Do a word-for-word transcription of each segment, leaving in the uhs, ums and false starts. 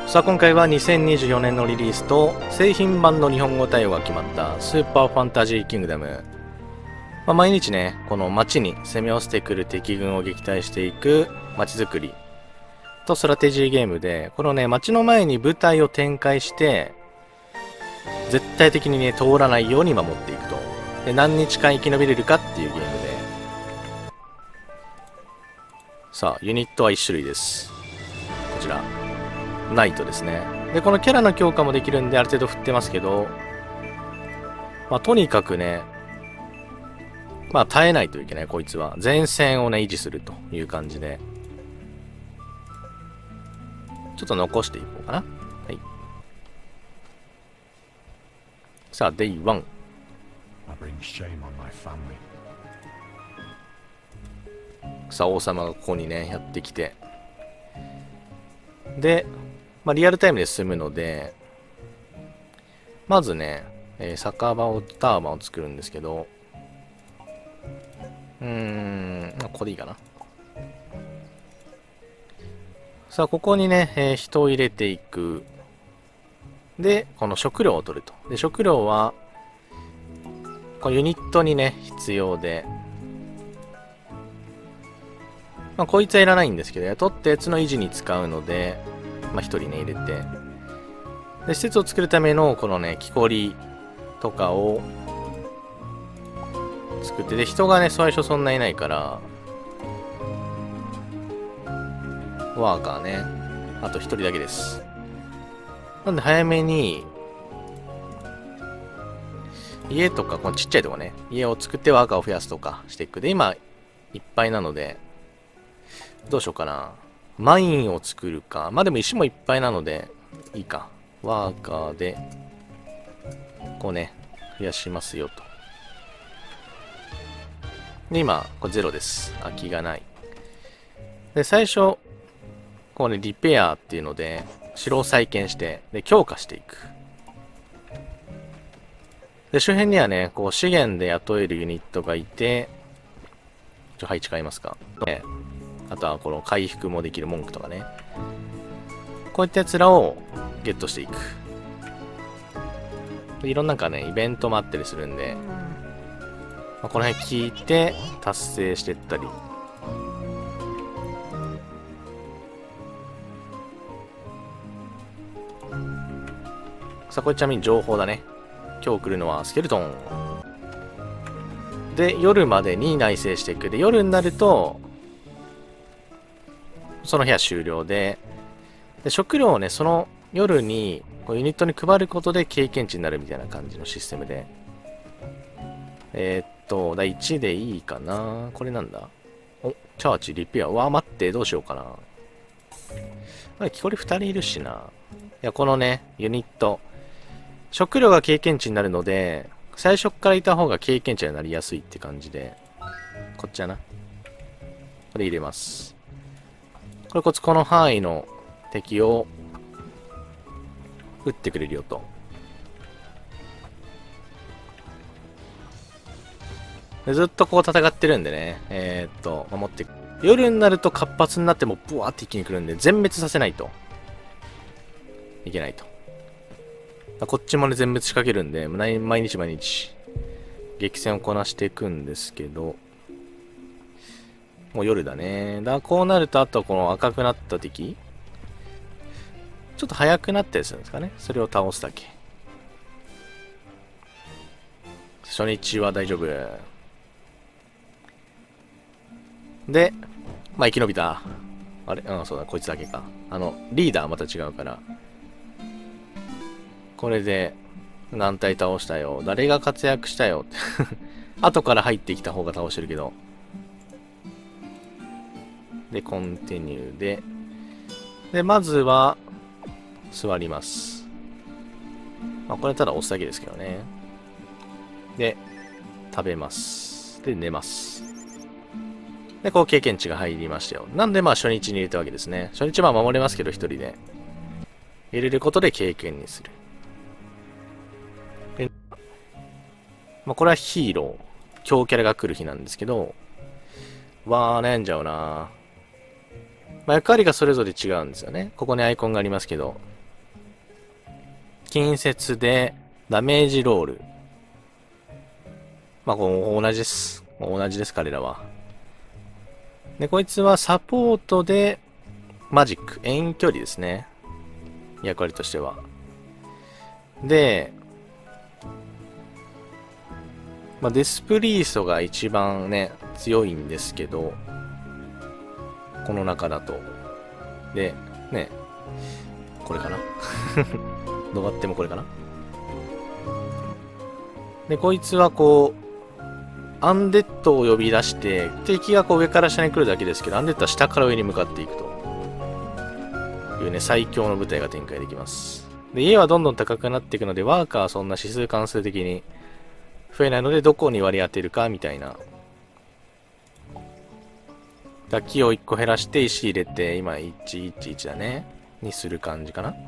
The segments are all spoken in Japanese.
さあ今回はにせんにじゅうよねんのリリースと製品版の日本語対応が決まったスーパーファンタジーキングダム。まあ、毎日ね、この街に攻め落ちてくる敵軍を撃退していく街づくりとストラテジーゲームで、このね、街の前に部隊を展開して、絶対的にね、通らないように守っていくと。で、何日間生き延びれるかっていうゲームで。さあ、ユニットはいち種類です。こちら。ナイトですね。で、このキャラの強化もできるんで、ある程度振ってますけど、まあ、とにかくね、まあ、耐えないといけない、こいつは。前線をね、維持するという感じで。ちょっと残していこうかな。はい。さあ、デイワン。さあ、王様がここにね、やってきて。で、まあ、リアルタイムで進むので、まずね、えー、酒場を、ターバンを作るんですけど、うーん、ここでいいかな。さあ、ここにね、えー、人を入れていく。で、この食料を取ると。で、食料は、このユニットにね、必要で、まあ、こいつはいらないんですけど、雇ったやつの維持に使うので、まあ、一人ね、入れて。で、施設を作るための、このね、木こりとかを作って、で、人がね、最初そんないないから、ワーカーね、あと一人だけです。なんで、早めに、家とか、このちっちゃいとこね、家を作ってワーカーを増やすとかしていく。で、今、いっぱいなので、どうしようかな。マインを作るか。まあでも石もいっぱいなので、いいか。ワーカーで、こうね、増やしますよと。で、今、これゼロです。空きがない。で、最初、こうね、リペアっていうので、城を再建して、で、強化していく。で、周辺にはね、こう、資源で雇えるユニットがいて、ちょ、配置変えますか。で、あとはこの回復もできる文句とかね。こういったやつらをゲットしていく。いろんななんかね、イベントもあったりするんで、まあ、この辺聞いて達成していったり。さあ、これちなみに情報だね。今日来るのはスケルトン。で、夜までに内製していく。で、夜になると、その部屋終了で、で食料をね、その夜にこうユニットに配ることで経験値になるみたいな感じのシステムで。えー、っと、だいちでいいかな。これなんだ。お、チャーチ、リペア。うわ、待って、どうしようかな。あれ、木こりふたりいるしな。いや、このね、ユニット。食料が経験値になるので、最初からいた方が経験値になりやすいって感じで。こっちやな。これ入れます。これこそこの範囲の敵を撃ってくれるよと。でずっとこう戦ってるんでね、えー、っと、守っていく。夜になると活発になってもブワーって一気に来るんで、全滅させないといけないと。こっちもね、全滅仕掛けるんで、毎日毎日激戦をこなしていくんですけど、もう夜だね。だからこうなると、あとはこの赤くなった敵ちょっと速くなったりするんですかね。それを倒すだけ。初日は大丈夫。で、まあ生き延びた。あれうん、そうだ、こいつだけか。あの、リーダーはまた違うから。これで、何体倒したよ。誰が活躍したよって。後から入ってきた方が倒してるけど。で、コンティニューで。で、まずは、座ります。まあ、これただ押すだけですけどね。で、食べます。で、寝ます。で、こう経験値が入りましたよ。なんで、まあ、初日に入れたわけですね。初日は守れますけど、一人で。入れることで経験にする。で、まあ、これはヒーロー。強キャラが来る日なんですけど、わー、悩んじゃうな。まあ、役割がそれぞれ違うんですよね。ここにアイコンがありますけど、 近接で、ダメージロール。まあ、こう同じです。同じです、彼らは。で、こいつはサポートで、マジック。遠距離ですね。役割としては。で、まあ、デスプリーストが一番ね、強いんですけど、この中だと。で、ね、これかなどうやってもこれかな。で、こいつはこう、アンデッドを呼び出して、敵がこう上から下に来るだけですけど、アンデッドは下から上に向かっていくというね、最強の部隊が展開できます。で、家はどんどん高くなっていくので、ワーカーはそんな指数関数的に増えないので、どこに割り当てるかみたいな。だ木をいっこ減らして石入れて、今いちいちいちだね。にする感じかな。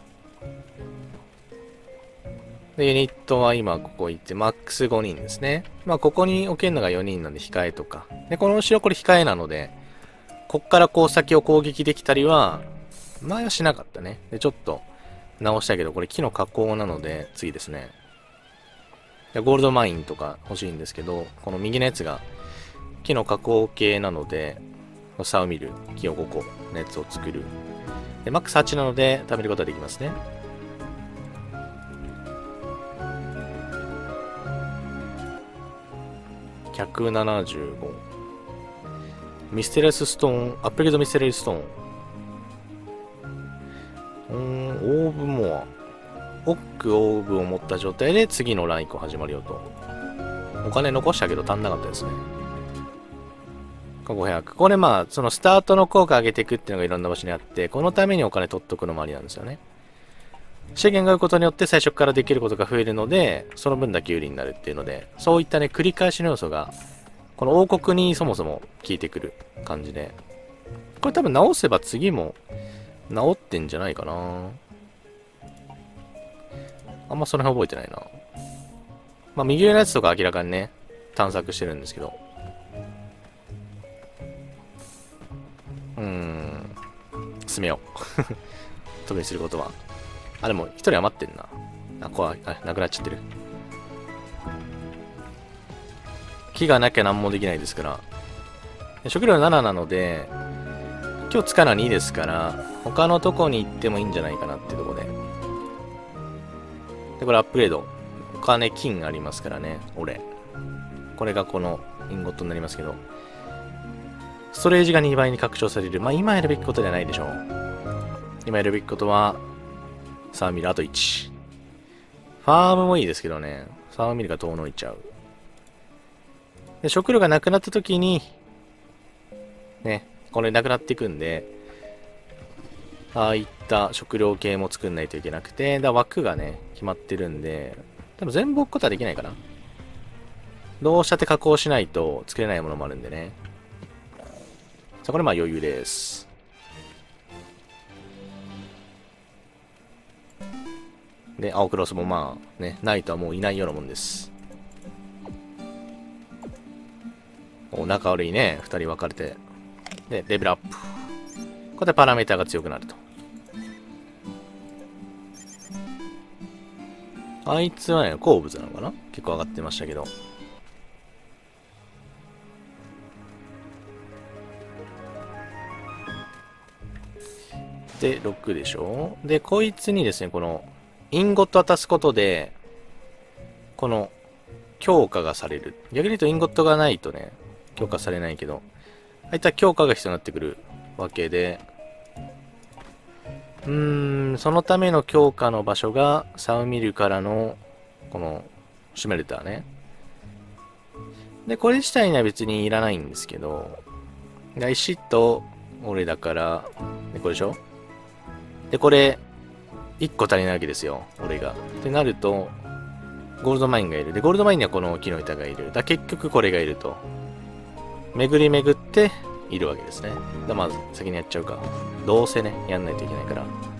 で、ユニットは今ここ行って、マックスごにんですね。まあ、ここに置けるのがよにんなんで控えとか。で、この後ろこれ控えなので、こっからこう先を攻撃できたりは、前はしなかったね。で、ちょっと直したけど、これ木の加工なので、次ですね。でゴールドマインとか欲しいんですけど、この右のやつが木の加工系なので、差を見る。木をごこのやつを作る。で、マックスはちなので、貯めることができますね。ひゃくななじゅうご。ミステリアスストーン、アップグレードミステリアスストーン。うーん、オーブモア。オックオーブを持った状態で次のラン以降始まるよと。お金残したけど足んなかったですね。ごひゃく。これまあ、そのスタートの効果上げていくっていうのがいろんな場所にあって、このためにお金取っとくのもありなんですよね。資源があることによって最初からできることが増えるので、その分だけ有利になるっていうので、そういったね、繰り返しの要素が、この王国にそもそも効いてくる感じで。これ多分直せば次も直ってんじゃないかな。あんまその辺覚えてないな。まあ右上のやつとか明らかにね、探索してるんですけど。うーん。進めよう。特にすることは。あ、でも一人余ってんな。あ、こわ、あ、なくなっちゃってる。木がなきゃ何もできないですから。食料なななので、今日使うのはにですから、他のとこに行ってもいいんじゃないかなっていうところで。で、これアップグレード。お金、金ありますからね。俺。これがこのインゴットになりますけど。ストレージがにばいに拡張される。まあ今やるべきことではないでしょう。今やるべきことは、サーミルあといち。ファームもいいですけどね。サーミルが遠のいちゃう。で、食料がなくなった時に、ね、これなくなっていくんで、ああいった食料系も作んないといけなくて、だ枠がね、決まってるんで、多分全部置くことはできないかな。どうしたって加工しないと作れないものもあるんでね。さあ、これまあ余裕です。で、青クロスもまあね、ないとはもういないようなもんです。お、仲悪いね、二人分かれて。で、レベルアップ。ここでパラメーターが強くなると。あいつはね、鉱物なのかな？結構上がってましたけど。で、ろくでしょ？で、こいつにですね、この、インゴット渡すことで、この、強化がされる。逆に言うとインゴットがないとね、強化されないけど、ああいった強化が必要になってくるわけで、うーん、そのための強化の場所が、サウミルからの、この、シュメルターね。で、これ自体には別にいらないんですけど、石と、俺だから、で、これでしょ？で、これ、いっこ足りないわけですよ、俺が。ってなると、ゴールドマインがいる。で、ゴールドマインにはこの木の板がいる。だ結局これがいると。巡り巡っているわけですね。だまず先にやっちゃうか。どうせね、やんないといけないから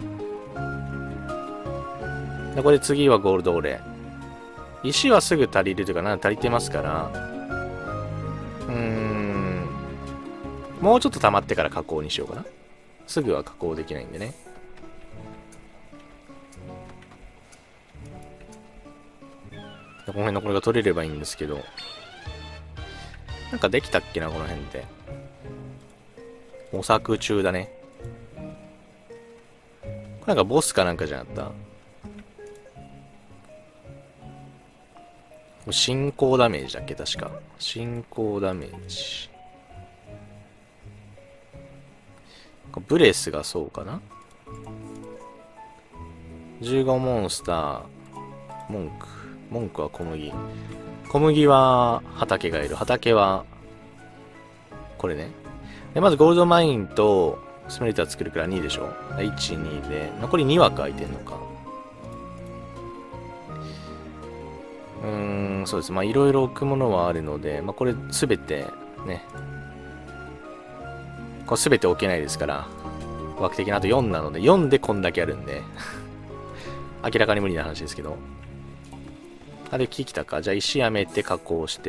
。で、これ次はゴールドオレ。石はすぐ足りるというか、なんか足りてますから、うーん、もうちょっと溜まってから加工にしようかな。すぐは加工できないんでね。 この辺のこれが取れればいいんですけど。なんかできたっけな、この辺で。模索中だね。これなんかボスかなんかじゃなかった。進行ダメージだっけ確か。進行ダメージ。ブレスがそうかな。じゅうごモンスター。文句。文句は小麦。小麦は畑がいる。畑は、これね。で、まずゴールドマインとスメルター作るからにでしょ。いち、にで。残りに枠空いてんのか。うーん、そうです。まあ、いろいろ置くものはあるので、まあ、これすべてね。これすべて置けないですから。枠的なあとよんなので、よんでこんだけあるんで。明らかに無理な話ですけど。あれ、木来たか。じゃあ石やめて加工して。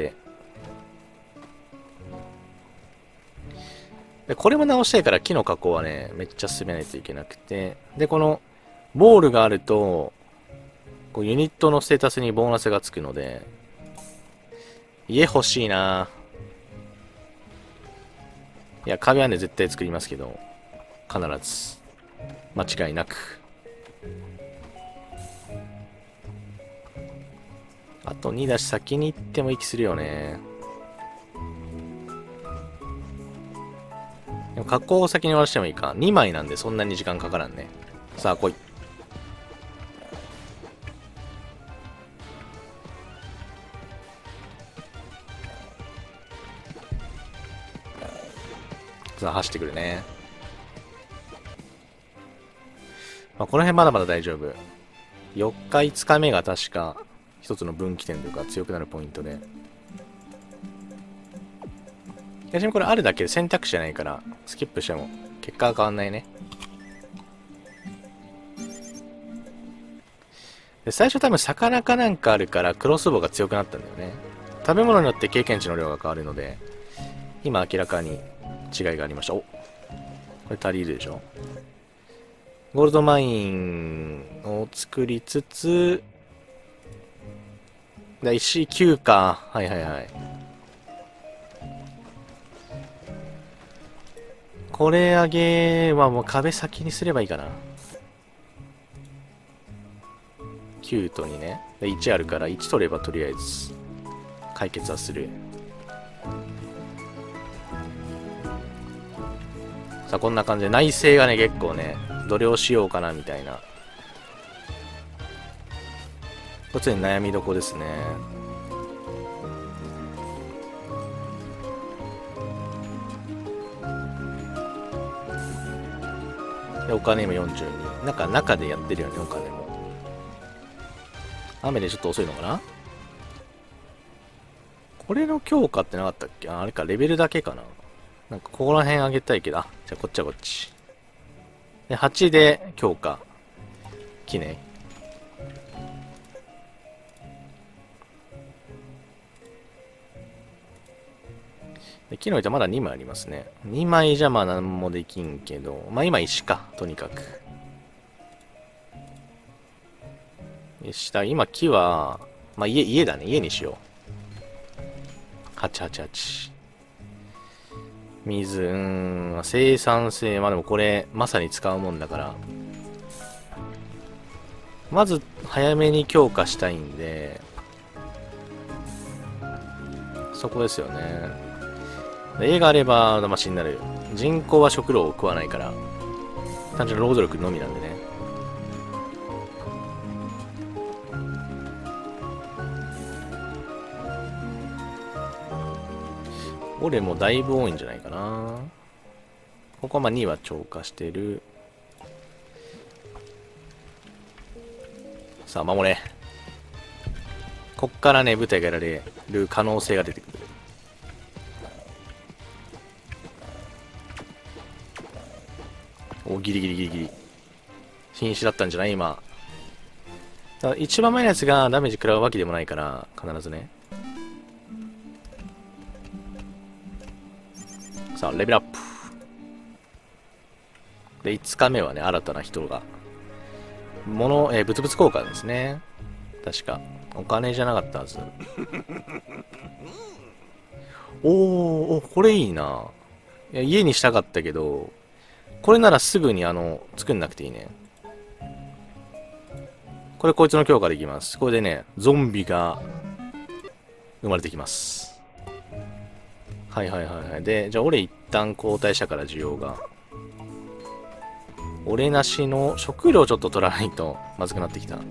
で、これも直したいから木の加工はね、めっちゃ進めないといけなくて。で、この、ボールがあると、こうユニットのステータスにボーナスがつくので、家欲しいな。いや、壁はね、絶対作りますけど、必ず。間違いなく。あとにだし先に行っても息するよね。でも加工を先に終わらせてもいいか。にまいなんでそんなに時間かからんね。さあ来い。さあ走ってくるね。まあ、この辺まだまだ大丈夫。よっかいつかめが確か一つの分岐点というか強くなるポイントで。逆にこれあるだけで選択肢じゃないからスキップしても結果は変わんないね。で最初多分魚かなんかあるからクロスボウが強くなったんだよね。食べ物によって経験値の量が変わるので今明らかに違いがありました。お、これ足りるでしょ。ゴールドマインを作りつつだ石きゅうか。はいはいはい。これ上げはもう壁先にすればいいかな。きゅうとにね。でいちあるからいち取ればとりあえず解決はする。さあこんな感じで内政がね結構ねどれをしようかなみたいな。こっちに悩みどこですね。でお金もよんじゅうに。なんか中でやってるよねお金も。雨でちょっと遅いのかな。これの強化ってなかったっけ。あ、あれかレベルだけかな。なんかここら辺上げたいけど、あ、じゃあこっちはこっち。で、はちで強化。木ね。で、木の板まだにまいありますね。にまいじゃまあ何もできんけど、まあ今石か、とにかく。石だ、今木は、まあ家、家だね、家にしよう。はちはちはち。水、うーん、生産性、まあでもこれ、まさに使うもんだから。まず、早めに強化したいんで、そこですよね。絵があれば、マシになる。人口は食料を食わないから、単純に労働力のみなんでね。俺もだいぶ多いんじゃないかな。ここはまあには超過してる。さあ、守れ。こっからね、舞台がやられる可能性が出てくる。お、ギリギリギリギリ。瀕死だったんじゃない今。だから一番前のやつがダメージ食らうわけでもないから、必ずね。さあ、レベルアップ。で、いつかめはね、新たな人が。物、えー、物々交換ですね。確か。 お金じゃなかったはず。おー、お、これいいな。いや、家にしたかったけど、これならすぐにあの、作んなくていいね。これこいつの強化できます。これでね、ゾンビが生まれてきます。はいはいはいはい。で、じゃあ俺一旦交代したから需要が。俺なしの食料ちょっと取らないとまずくなってきた。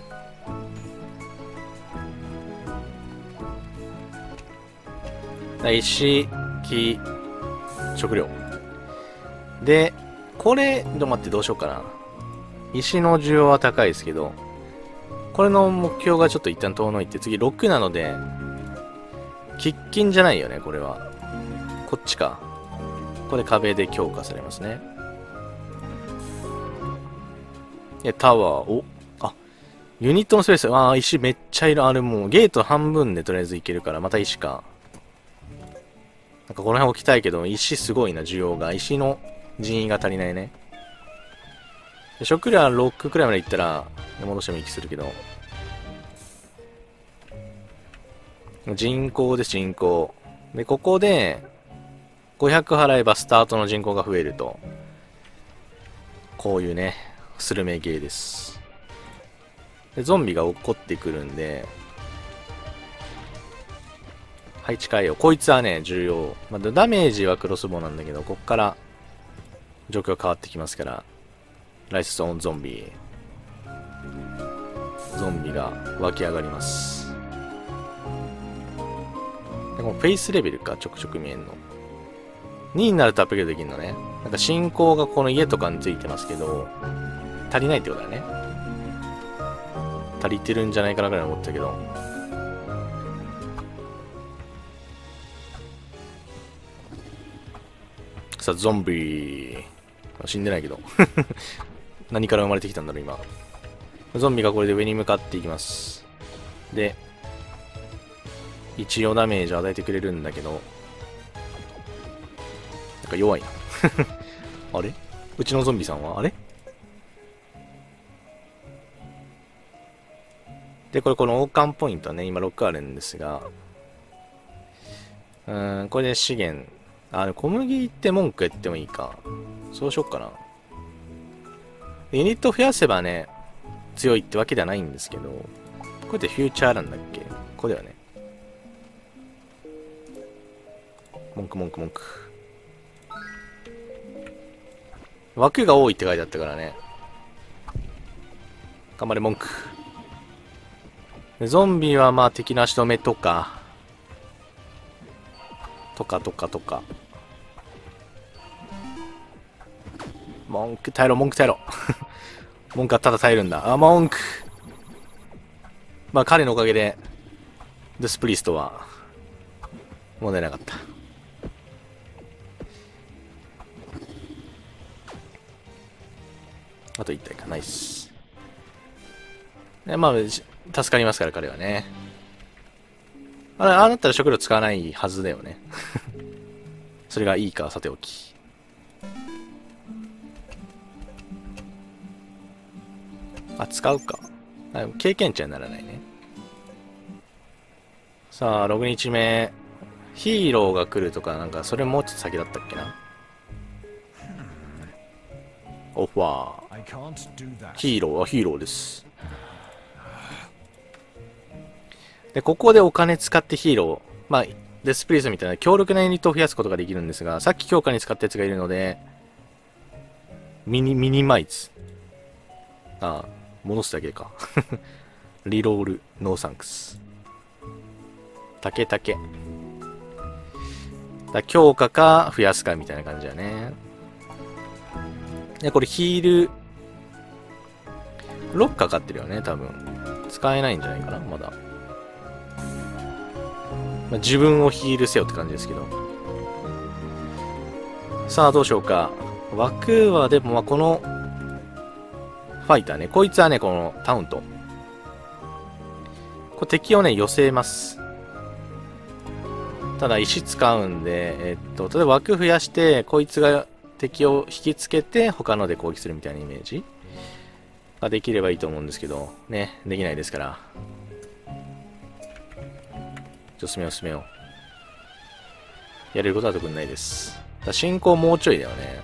石、木、食料。で、これ、ちょっと待ってどうしようかな。石の需要は高いですけど、これの目標がちょっと一旦遠のいて、次ろくなので、喫緊じゃないよね、これは。こっちか。これ壁で強化されますね。で、タワー、お、あ、ユニットのスペース、ああ、石めっちゃいる。あれもうゲート半分でとりあえずいけるから、また石か。なんかこの辺置きたいけど、石すごいな、需要が。石の人員が足りないね。で食料はろくくらいまでいったら、戻してもいい気するけど。人口です、人口。で、ここで、ごひゃく払えばスタートの人口が増えると。こういうね、スルメゲーです。で、ゾンビが落っこってくるんで、配置変えよう。こいつはね、重要。まあ、ダメージはクロスボウなんだけど、こっから状況変わってきますから。ライスオンゾンビ。ゾンビが湧き上がります。でこのフェイスレベルか、ちょくちょく見えんの。にになるとアップグレードできるのね。なんか進行がこの家とかについてますけど、足りないってことだね。足りてるんじゃないかなぐらい思ったけど。さあ、ゾンビ。死んでないけど。何から生まれてきたんだろう、今。ゾンビがこれで上に向かっていきます。で、一応ダメージを与えてくれるんだけど、なんか弱いな。あれうちのゾンビさんはあれで、これこの王冠ポイントはね、今ろくあるんですが、うーん、これで資源、あ、小麦って文句言ってもいいか。そうしよっかな。ユニット増やせばね、強いってわけではないんですけど、これってフューチャーなんだっけ？ここだよね。文句文句文句。枠が多いって書いてあったからね。頑張れ文句。ゾンビはまあ敵の足止めとか、とかとかとか。文句耐えろ、文句耐えろ。文句はただ耐えるんだ。あ、文句。まあ彼のおかげで、デスプリストは、問題なかった。あといち体か、ナイス。でまあ、助かりますから、彼はね。あれ、ああなったら食料使わないはずだよね。それがいいか、さておき。あ、使うか。経験値はならないね。さあ、ろくにちめ。ヒーローが来るとか、なんか、それもうちょっと先だったっけな。オファー。ヒーローはヒーローです。で、ここでお金使ってヒーロー。まあ、デスプリースみたいな強力なユニットを増やすことができるんですが、さっき強化に使ったやつがいるので、ミニ、ミニマイズ。ああ、戻すだけか。リロール、ノーサンクス。竹竹。だ強化か増やすかみたいな感じだね。で、これヒール、ロックかかってるよね、多分。使えないんじゃないかな、まだ。まあ、自分をヒールせよって感じですけど。さあ、どうしようか。枠はでも、まあ、この、ファイターね。こいつはね、このタウント。これ敵をね、寄せます。ただ、石使うんで、えっと、例えば枠増やして、こいつが敵を引きつけて、他ので攻撃するみたいなイメージができればいいと思うんですけど、ね、できないですから。 ちょ、進めよう、進めよう。やれることは特にないです。だ進行もうちょいだよね。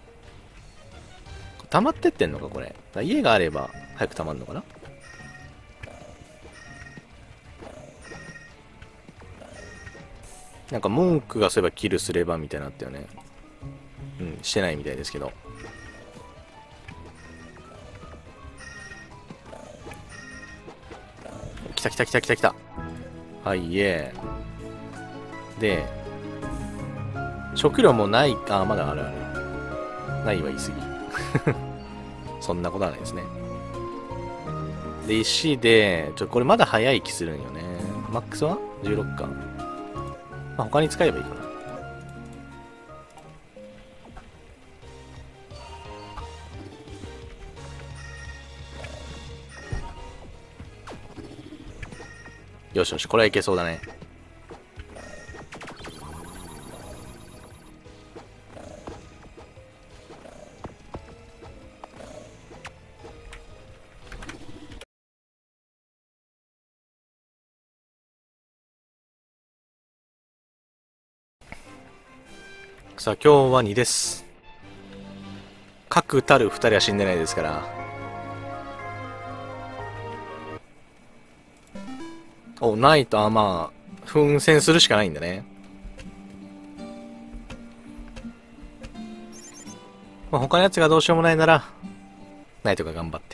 溜まってってんのか、これ。だ家があれば、早く溜まるのかな。なんか文句がそういえばキルすればみたいになったよね。うん、してないみたいですけど。来た来た来た来た来た。はい、えー。で、食料もない、あ、まだあるある。ないは言い過ぎ。そんなことはないですね。で、石で、ちょ、これまだ早い気するんよね。マックスは じゅうろく か。まあ、他に使えばいいかな。よしよし、これはいけそうだね。さあ、今日はにです。確たるふたりは死んでないですから。お、ないと、あ、まあ、奮戦するしかないんだね。まあ、他のやつがどうしようもないなら、ないとか頑張って。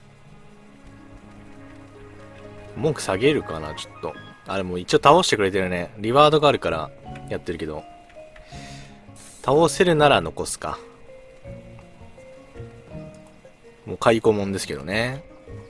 文句下げるかな、ちょっと。あれもう一応倒してくれてるね。リワードがあるからやってるけど。倒せるなら残すか。もう解雇もんですけどね。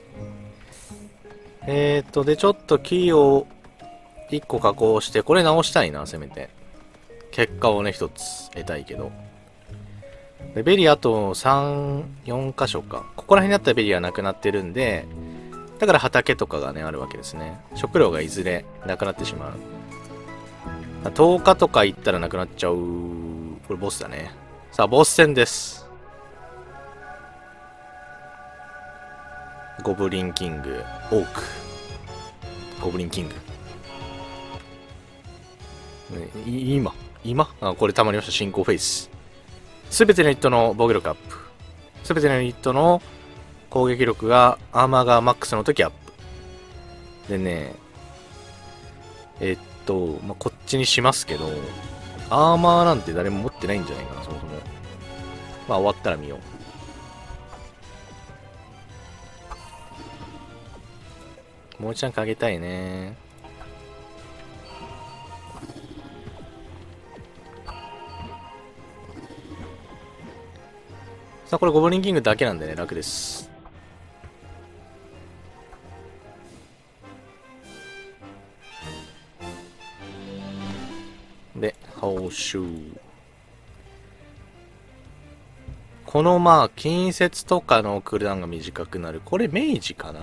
えーと、で、ちょっとキーをいっこ加工して、これ直したいな、せめて。結果をね、ひとつ得たいけど。で、ベリーあとさん、よん箇所か。ここら辺にあったベリーはなくなってるんで、だから畑とかがね、あるわけですね。食料がいずれなくなってしまう。とおかとか行ったらなくなっちゃう。これボスだね。さあ、ボス戦です。ゴブリンキング、オーク。ゴブリンキング。ね、今今あ、これたまりました。進行フェイス。すべてのユニットの防御力アップ。すべてのユニットの攻撃力が、アーマーがマックスの時アップ。でね、えっと、まあ、こっちにしますけど、アーマーなんて誰も持ってないんじゃないかな、そもそも。まあ、終わったら見よう。もう一段かけたいね。さあ、これゴブリンキングだけなんでね、楽です。で、報酬。このまあ、近接とかのクールダウンが短くなる。これ明治かな。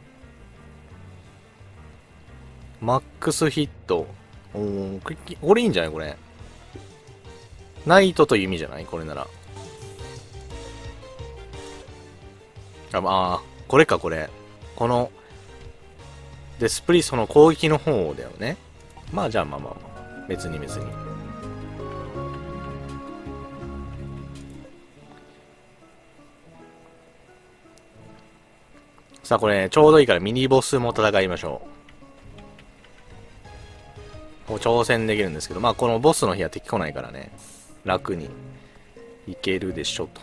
マックスヒット。おー、これいいんじゃないこれ。ナイトという意味じゃないこれなら。あ、まあ、これか、これ。この、デスプリソの攻撃の方だよね。まあ、じゃあ、まあまあまあ。別に別に。さあ、これ、ちょうどいいからミニボスも戦いましょう。こう挑戦できるんですけど、まあ、このボスの日は敵来ないからね。楽にいけるでしょ、と。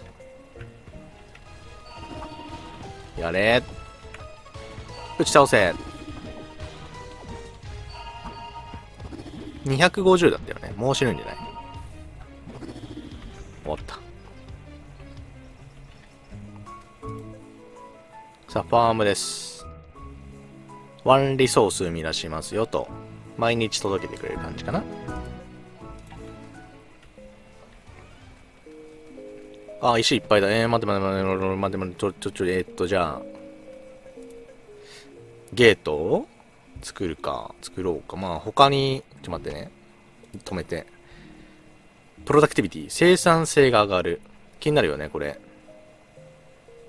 やれ。打ち倒せ。にひゃくごじゅうだったよね。もう死ぬんじゃない？終わった。さあ、ファームです。ワンリソース生み出しますよと。毎日届けてくれる感じかな。あ、石いっぱいだ。えー、待って待って待って待って待って、ちょ、ちょ、ちょ、えー、っと、じゃあ、ゲートを作るか、作ろうか。まあ、他に、ちょっと待ってね。止めて。プロダクティビティ、生産性が上がる。気になるよね、これ。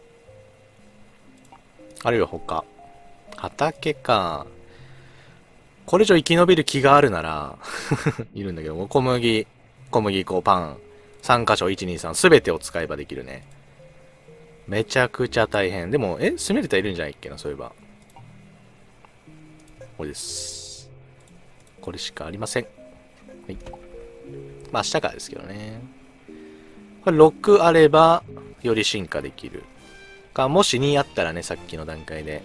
あるいは他。畑か。 これ以上生き延びる気があるなら、いるんだけど、小麦、小麦粉、パン、さん箇所、いち、に、さん、すべてを使えばできるね。めちゃくちゃ大変。でも、えスメルタいるんじゃないっけな、そういえば。これです。これしかありません。はい。まあ、明日からですけどね。これろくあれば、より進化できる。か、もしにあったらね、さっきの段階で。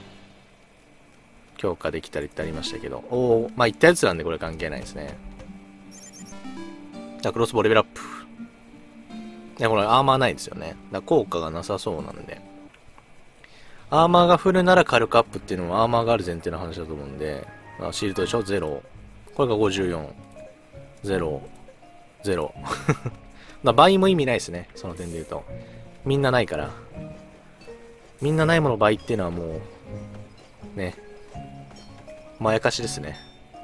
強化できたりってありましたけど。おお、まあ、いったやつなんでこれ関係ないですね。じゃあ、クロスボウレベルアップ。いや、これアーマーないんですよね。だから効果がなさそうなんで。アーマーがフルなら火力アップっていうのもアーマーがある前提の話だと思うんで。シールドでしょ ?ゼロ。これがごじゅうよん。ゼロ。ゼロ。だ倍も意味ないですね。その点で言うと。みんなないから。みんなないもの倍っていうのはもう、ね。まやかしですね。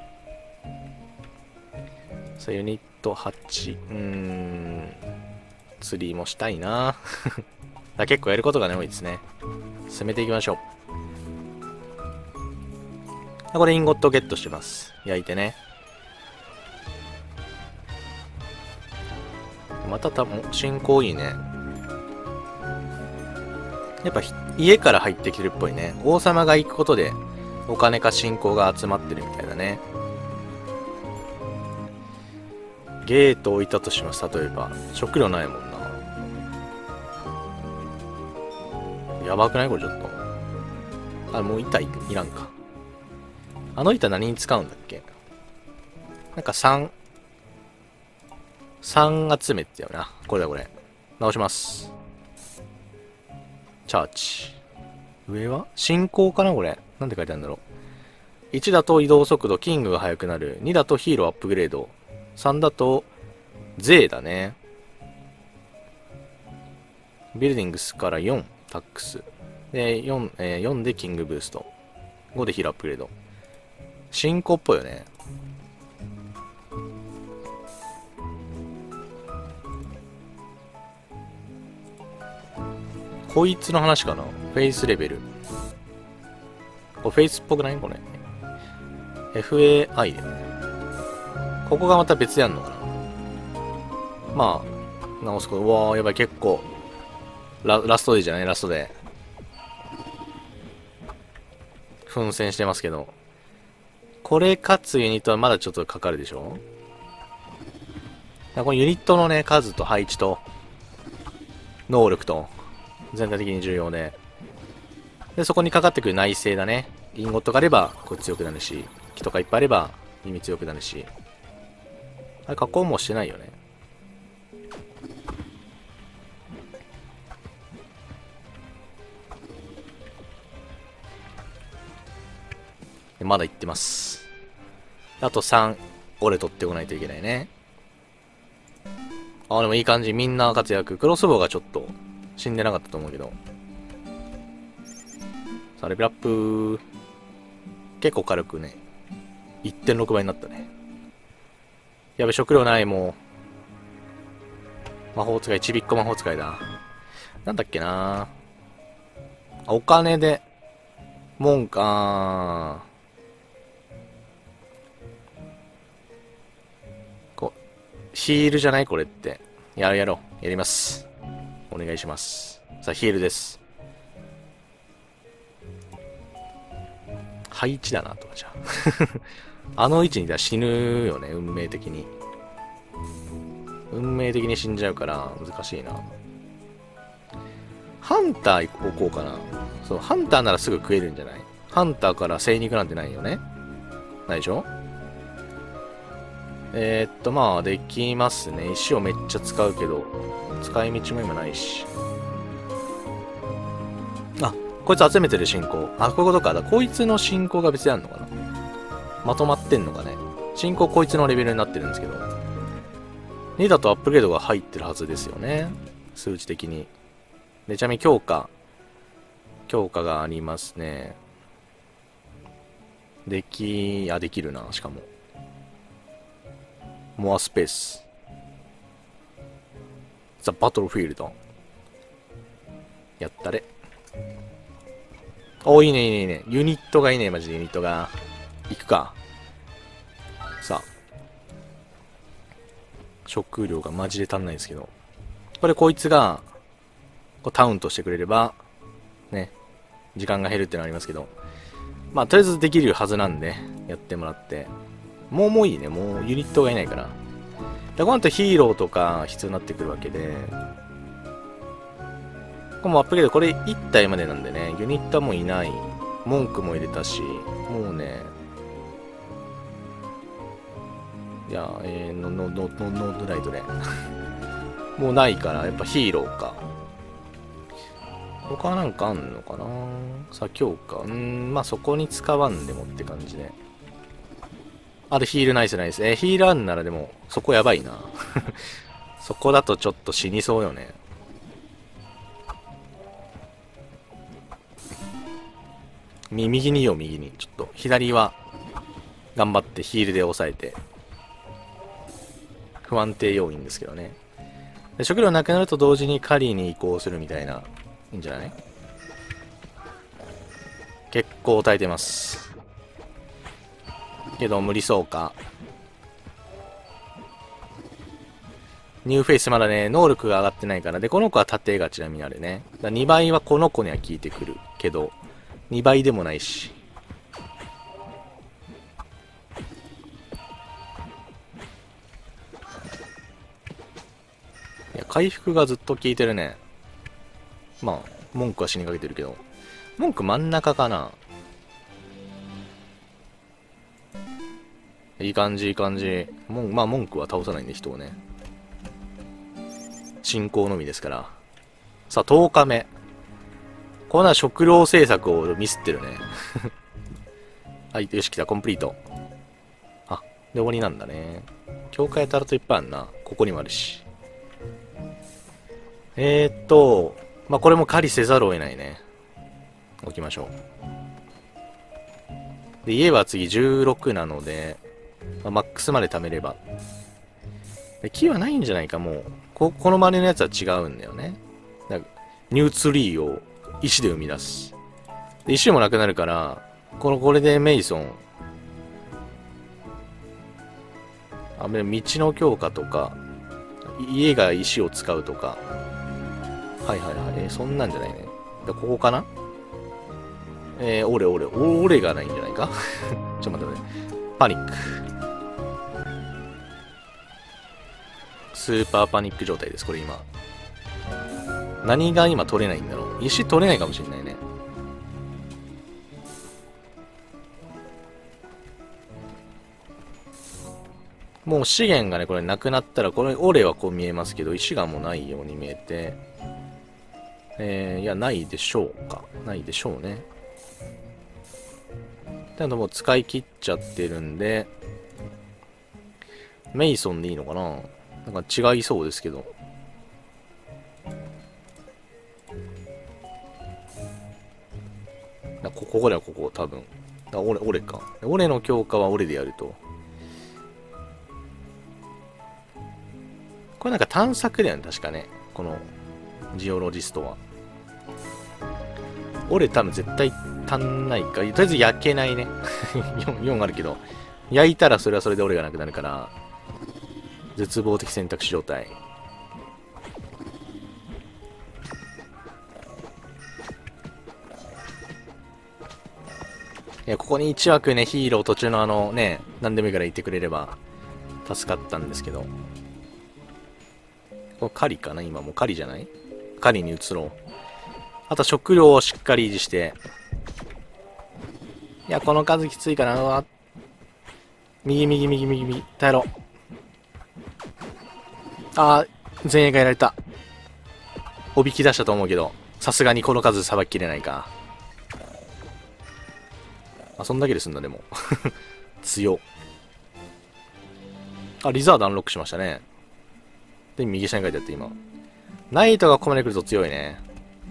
さあ、ユニットはち。うーん。釣りもしたいな。だ結構やることがね、多いですね。進めていきましょう。これインゴットゲットしてます。焼いてね。また多分、進行いいね。やっぱ家から入ってきてるっぽいね。王様が行くことで、お金か信仰が集まってるみたいだね。ゲート置いたとします。例えば。食料ないもんな。やばくないこれちょっと。あ、もう板 い, いらんか。あの板何に使うんだっけ。なんかさん、さん集めってよな。これだこれ。直します。チャーチ。上は進行かなこれ。なんて書いてあるんだろう。いちだと移動速度、キングが速くなる。にだとヒーローアップグレード。さんだと、税だね。ビルディングスからよん、タックス。で、よん、えー、よんでキングブースト。ごでヒーローアップグレード。進行っぽいよね。こいつの話かな。フェイスレベル。これフェイスっぽくないこれ。エフエーアイ で。ここがまた別でやんのかな。まあ、直すこと。うわー、やばい、結構。ラ、ラストデーじゃないラストデー。奮戦してますけど。これかつユニットはまだちょっとかかるでしょ。このユニットのね、数と配置と、能力と、全体的に重要で。で、そこにかかってくる内政だね。インゴットがあれば、これ強くなるし、木とかいっぱいあれば、耳強くなるし。あれ、加工もしてないよね。まだ行ってます。あとさん、俺取ってこないといけないね。あ、でもいい感じ。みんな活躍。クロスボウがちょっと死んでなかったと思うけど。さあ、レベルアップ。結構軽くね。いってんろく 倍になったね。やべ、食料ない、もう。魔法使い、ちびっこ魔法使いだ。なんだっけなあ、お金で、門かこう、ヒールじゃないこれって。やろうやろう。やります。お願いします。さあ、ヒールです。配置だなとかじゃあ。あの位置にいたら死ぬよね、運命的に。運命的に死んじゃうから難しいな。ハンター行こうかな。そう、ハンターならすぐ食えるんじゃない？ハンターから精肉なんてないよね。ないでしょ？えー、っと、まあ、できますね。石をめっちゃ使うけど、使い道も今ないし。あ、こいつ集めてる進行。あ、こういうことか。だこいつの進行が別であるのかな。まとまってんのかね。進行こいつのレベルになってるんですけど。にだとアップグレードが入ってるはずですよね。数値的に。で、ちなみに強化。強化がありますね。でき、あ、できるな、しかも。モアスペース。ザ・バトルフィールド。やったれ。お、いいね、いいね、いいね。ユニットがいいね、マジでユニットが。 行くか。さあ。食料がマジで足んないんですけど。これこいつが、こうタウンとしてくれれば、ね、時間が減るってのありますけど。まあ、とりあえずできるはずなんで、やってもらって。もうもういいね。もうユニットがいないから。で、この後ヒーローとか必要になってくるわけで。これもアップグレード、これいち体までなんでね、ユニットはもういない。文句も入れたし、もうね、いや、えー、の、の、の、の、の、ドライドで。もうないから、やっぱヒーローか。他なんかあんのかな。さあ、強化。うーん、まあそこに使わんでもって感じで。あとヒールナイスナイス。えー、ヒールあんならでも、そこやばいな。そこだとちょっと死にそうよね。右によ、右に。ちょっと、左は、頑張ってヒールで抑えて。不安定要因ですけどね。で、食料なくなると同時に狩りに移行するみたいな、いいんじゃない？結構耐えてます。けど無理そうか。ニューフェイスまだね、能力が上がってないから。で、この子は盾がちなみにあるね。だにばいはこの子には効いてくるけど、にばいでもないし。いや、回復がずっと効いてるね。まあ、文句は死にかけてるけど。文句真ん中かな。いい感じ、いい感じ。もんまあ、文句は倒さないんで、人をね。進行のみですから。さあ、とおかめ。こんな食料政策をミスってるね。はい、よし、来た、コンプリート。あ、で、終わりなんだね。境界タラといっぱいあんな。ここにもあるし。えーっと、まあ、これも狩りせざるを得ないね。置きましょう。で、家は次じゅうろくなので、まあ、マックスまで貯めれば。で、木はないんじゃないか、もう。こ、この周りのやつは違うんだよね。だからニューツリーを石で生み出す。で、石もなくなるから、この、これでメイソン。あ、道の強化とか、家が石を使うとか。はいはいはい。えー、そんなんじゃないね。で、ここかな。えー、オレオレ。オレがないんじゃないかちょっと待ってね。パニック。スーパーパニック状態です、これ今。何が今取れないんだろう。石取れないかもしれないね。もう資源がね、これなくなったら、これ、オレはこう見えますけど、石がもうないように見えて、えー、いや、ないでしょうか。ないでしょうね。ただもう使い切っちゃってるんで、メイソンでいいのかな。なんか違いそうですけど。ここだよ、ここ、多分。だ俺、俺か。俺の強化は俺でやると。これなんか探索だよね、確かね。この、ジオロジストは。俺多分絶対足んないか。とりあえず焼けないね。よん, よんあるけど。焼いたらそれはそれで俺がなくなるから。絶望的選択肢状態。いや、ここにいち枠ね、ヒーロー途中のあのね、何でもいいから言ってくれれば助かったんですけど。これ狩りかな今もう狩りじゃない？狩りに移ろう。あと食料をしっかり維持して。いや、この数きついかな。うわ。右、右、右、右、右。耐えろ。あー、前衛がやられた。おびき出したと思うけど、さすがにこの数さばききれないか。あ、そんだけで済んだ、でも。強。あ、リザードアンロックしましたね。で、右下に書いてあって今。ナイトがここまで来ると強いね。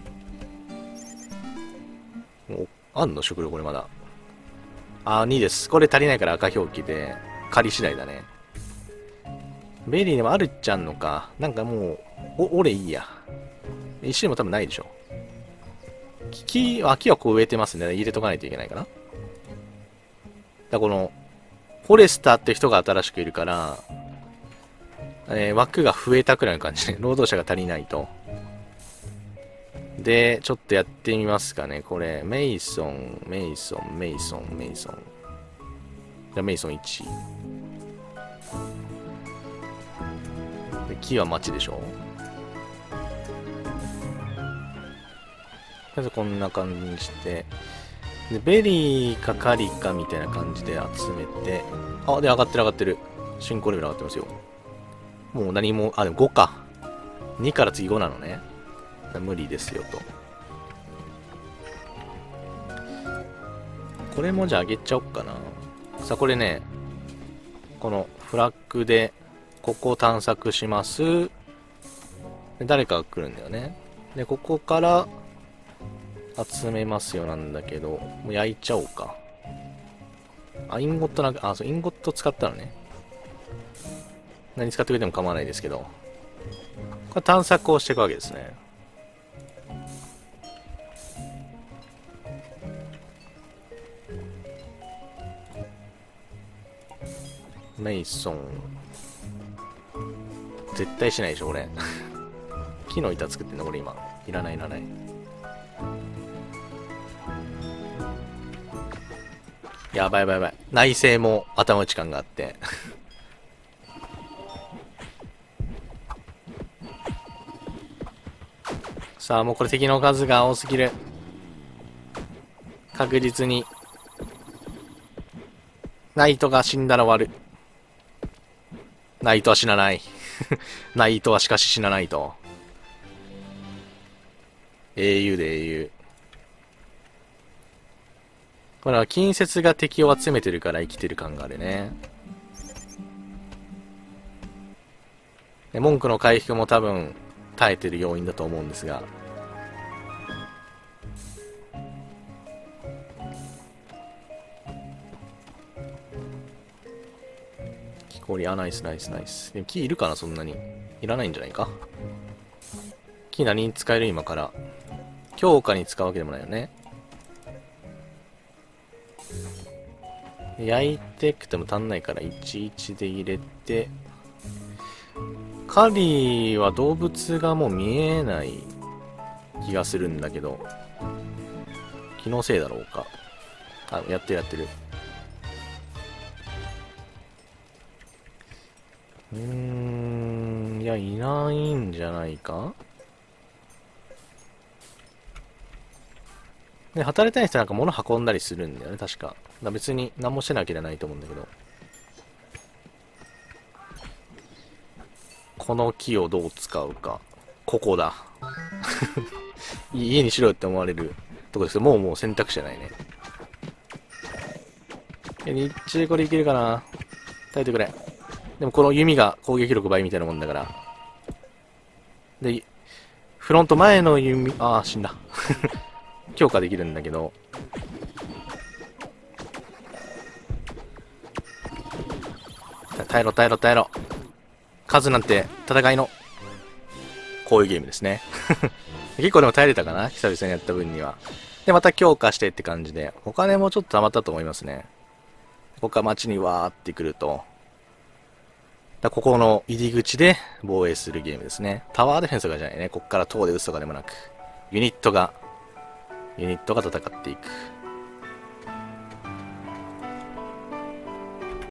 もう、あんの食料これまだ。あ、にです。これ足りないから赤表記で、仮次第だね。ベリーでもあるっちゃんのか。なんかもう、お、俺いいや。石でも多分ないでしょ。木、あ、木はこう植えてますね。入れとかないといけないかな。 だこの、フォレスターって人が新しくいるから、えー、枠が増えたくらいの感じで、労働者が足りないと。で、ちょっとやってみますかね。これ、メイソン、メイソン、メイソン、メイソン。じゃあ、メイソンいち。で、木は町でしょ。まずこんな感じにして、で、ベリーかカリかみたいな感じで集めて、あ、で、上がってる上がってる。進行レベル上がってますよ。もう何も、あ、でもごか。にから次ごなのね。無理ですよと。これもじゃあ上げちゃおっかな。さあこれね、このフラッグでここを探索します。で誰かが来るんだよね。でここから集めますよなんだけど、もう焼いちゃおうか。あ、インゴットなんか、あ、そう、インゴット使ったのね。何使ってくれても構わないですけど、これ探索をしていくわけですね。メイソン絶対しないでしょ俺木の板作ってんのこれ今いらないいらない。やばいやばいやばい。内政も頭打ち感があってさあもうこれ敵の数が多すぎる。確実にナイトが死んだら終わる。ナイトは死なないナイトはしかし死なないと。英雄で英雄。これは近接が敵を集めてるから生きてる感があるね。で文句の回復も多分耐えてる要因だと思うんですが、木こり、あ、ナイスナイスナイス。でも木いるかな、そんなに。いらないんじゃないか。木何に使える今から。強化に使うわけでもないよね。焼いてくても足んないからいちいちで入れて、カリーは動物がもう見えない気がするんだけど、気のせいだろうか。あ、やってるやってる。うーん、いや、いないんじゃないか。で、働いたい人なんか物運んだりするんだよね、確か。だ別に何もしてなきゃないと思うんだけど。この木をどう使うか。ここだ。家にしろよって思われるとこですけど、もうもう選択肢じゃないね。え、日中これいけるかな。耐えてくれ。でもこの弓が攻撃力倍みたいなもんだから。で、フロント前の弓、ああ、死んだ。強化できるんだけど。耐えろ耐えろ耐えろ。数なんて戦いのこういうゲームですね。結構でも耐えれたかな、久々にやった分には。でまた強化してって感じで、お金もちょっと溜まったと思いますね。ここから街にわーってくると、だここの入り口で防衛するゲームですね。タワーディフェンスとかじゃないね。ここから塔で撃つとかでもなく、ユニットがユニットが戦っていく。